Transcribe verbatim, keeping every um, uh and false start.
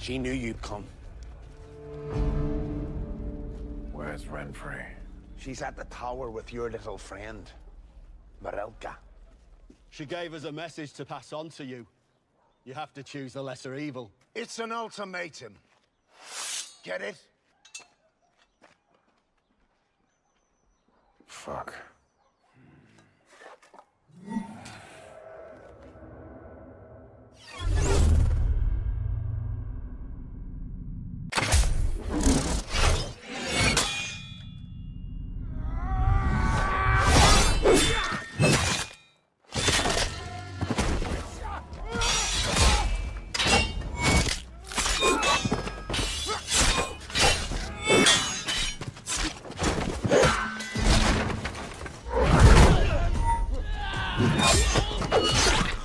She knew you'd come. Where's Renfrey? She's at the tower with your little friend, Marelka. She gave us a message to pass on to you. You have to choose the lesser evil. It's an ultimatum. Get it? Fuck. Yeah.